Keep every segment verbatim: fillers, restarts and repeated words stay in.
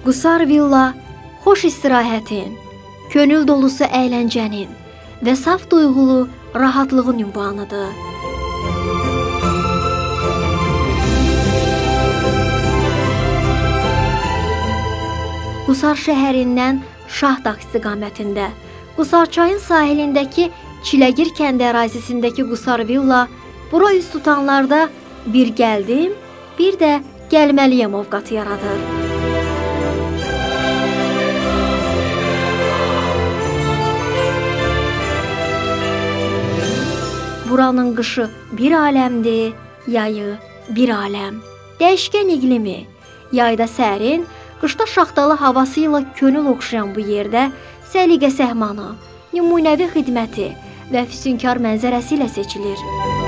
Qusar villa xoş istirahətin, könül dolusu əyləncənin və saf duyğulu rahatlığın ünvanıdır. Qusar şəhərindən Şahdağ istiqamətində, Qusar çayın sahilindəki Çiləgir kəndi ərazisindəki Qusar villa bura üz tutanlarda bir gəldim, bir də gəlməliyəm ovqatı yaradır. Buranın qışı bir aləmdir, yayı bir aləm. Dəyişkən iqlimi, yayda sərin, qışda şaxtalı havası ilə könül oxşayan bu yerdə səliqə səhmanı, nümunəvi xidməti və füsunkar mənzərəsi ilə seçilir.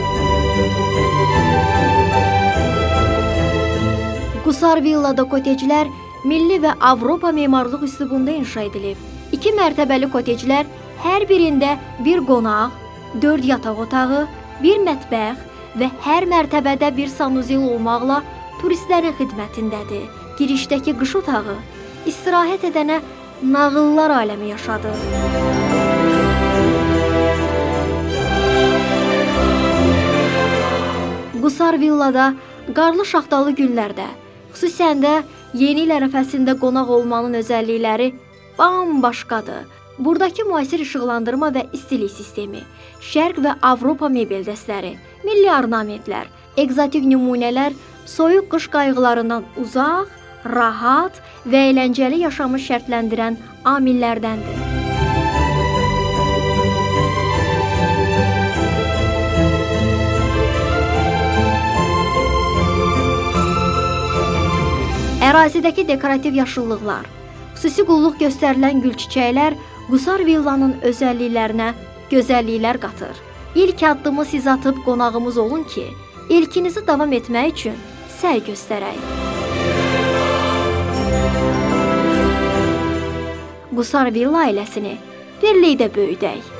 Qusar villada koteclər milli və Avropa memarlıq üslubunda inşa edilib. İki mərtəbəli koteclər hər birində bir qonaq, dörd yataq otağı, bir mətbəx və hər mərtəbədə bir sanuzel olmaqla turistlərin xidmətindədir. Girişdəki qış otağı istirahət edənə nağıllar aləmi yaşadır. Qusar villada qarlı şaxtalı günlərdə, xüsusən də yeni il ərəfəsində qonaq olmanın özəllikləri bambaşqadır. Buradakı müasir işıqlandırma və istilik sistemi, Şərq və Avropa mebel dəstləri, milli ornamentlər, egzotik nümunələr soyuq qış qayğılarından uzaq, rahat və əyləncəli yaşamı şərtləndirən amillərdəndir. Ərazidəki dekorativ yaşıllıqlar, xüsusi qulluq göstərilən gül çiçəklər Qusar villanın özəlliklərinə gözəlliklər qatır. İlk addımı siz atıb qonağımız olun ki, ilkinizi davam etmək üçün səy göstərək. Qusar villa ailəsini birlikdə böyüdək.